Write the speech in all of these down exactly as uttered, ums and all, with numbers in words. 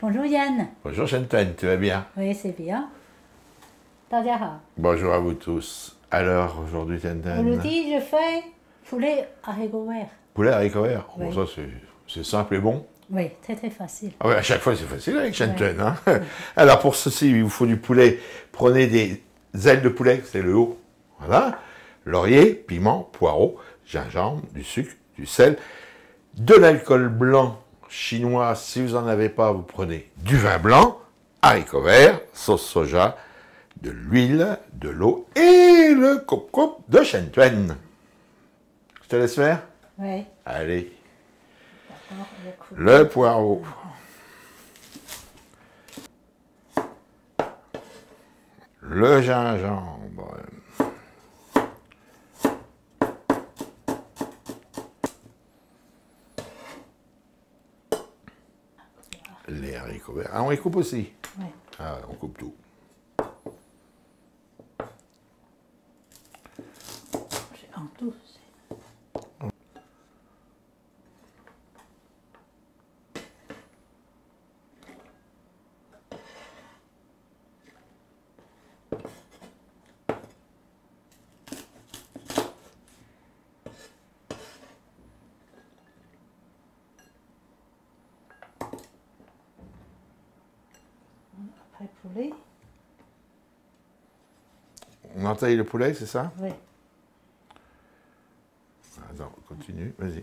Bonjour Yann. Bonjour Shenten, tu vas bien? Oui, c'est bien. 大家好. Bonjour à vous tous. Alors, aujourd'hui Shenten... Aujourd'hui, je fais poulet haricots verts. Poulet haricots verts? Oui. Bon, ça c'est simple et bon. Oui, très très facile. Ah ouais, à chaque fois c'est facile avec Shenten. Ouais. Hein. Alors pour ceci, il vous faut du poulet. Prenez des ailes de poulet, c'est le haut. Voilà. Laurier, piment, poireau, gingembre, du sucre, du sel, de l'alcool blanc chinois. Si vous n'en avez pas, vous prenez du vin blanc, haricots verts, sauce soja, de l'huile, de l'eau et le coupe-coupe de Shenten. Je te laisse faire? Oui. Allez. Le, le poireau. Le gingembre. Les haricots verts. Ah, on les coupe aussi? Oui. Ah, on coupe tout. En tout. Après poulet. On entaille le poulet, c'est ça? Oui. Attends, continue, vas-y.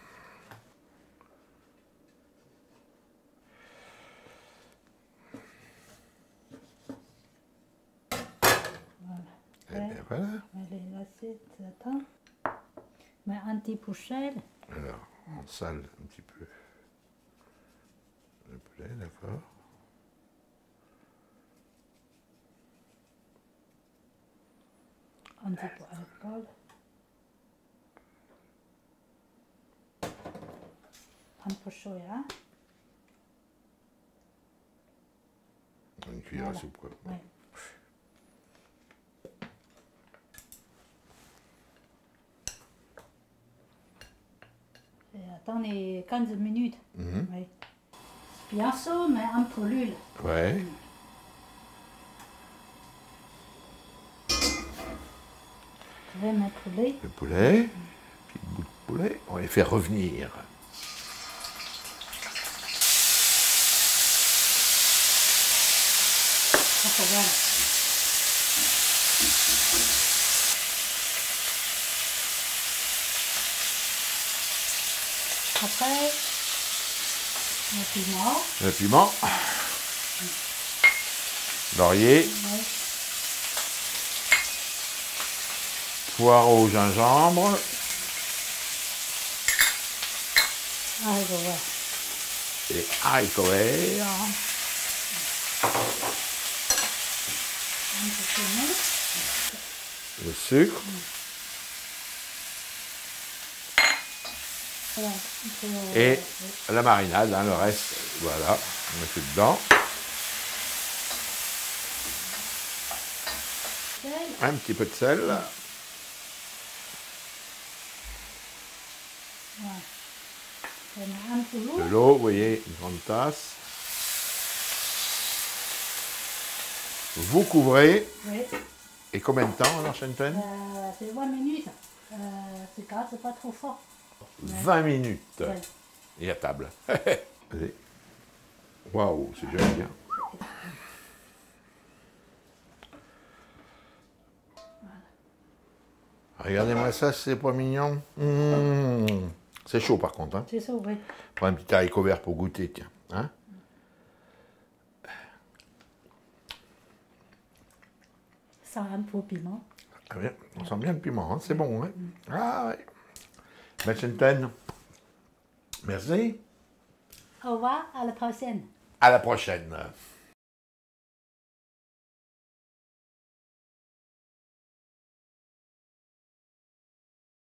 Voilà. Et bien voilà. Allez, l'assiette, attends. Mais un petit peu sel. Alors, on sale un petit peu le poulet, d'accord. Un petit peu d'alcool. Un peu chaud, hein? Une cuillère Voilà. à soupe, quoi. Oui. Et attendez quinze minutes. Mhm. Oui. Bien chaud, mais un peu l'huile. Ouais. Je vais mettre l'huile. Le poulet, petit bout de poulet, on va les faire revenir. Ça, voilà. Après, le piment. Le piment, laurier, Oui. poireau, gingembre, Haricots verts. et haricots verts, Un peu piment. le sucre, Voilà. un peu- et la marinade, hein, le reste, voilà, on met tout dedans. Sel. Un petit peu de sel, Voilà. Je mets un peu de d'eau. l'eau, vous voyez, une grande tasse. Vous couvrez, Oui. et combien de temps alors, Shenten? Euh, c'est vingt minutes. Euh, c'est pas, c'est pas trop fort. vingt minutes. Ouais. Et à table. Allez. Waouh, c'est joli, hein. Regardez-moi ça, c'est pas mignon. Mmh. C'est chaud par contre. Hein. C'est ça, oui. Prends un petit haricot vert pour goûter, tiens. Hein? Ça a un peu piment. Ah bien, on sent bien le piment, hein? C'est bon. Hein? Ah ouais. Ben, Shenten, merci. Au revoir, à la prochaine. À la prochaine.